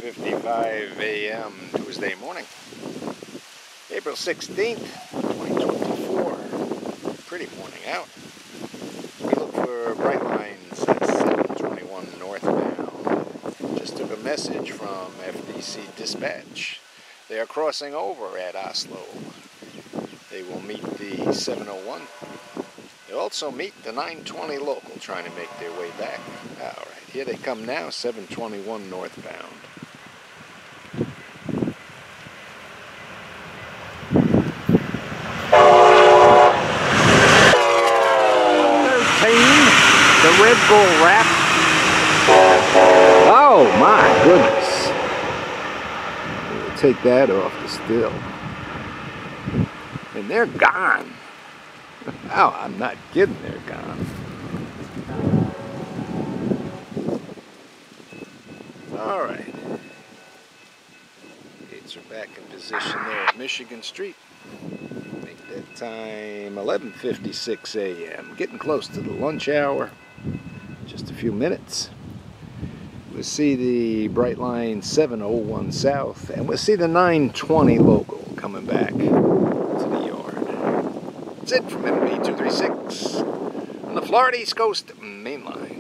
11:55 a.m. Tuesday morning, April 16th, 2024. Pretty morning out. We look for bright lines at 721 northbound. Just took a message from FDC Dispatch. They are crossing over at Oslo. They will meet the 701. They'll also meet the 920 local trying to make their way back. Alright, here they come now, 721 northbound. The Red Bull wrap. Oh my goodness. We'll take that off the still. And they're gone. Oh, I'm not kidding, they're gone. Alright. Gates are back in position there at Michigan Street. Make that time 11:56 a.m. Getting close to the lunch hour. Just a few minutes. We'll see the Brightline 701 South, and we'll see the 920 local coming back to the yard. That's it from MB236 on the Florida East Coast Main Line.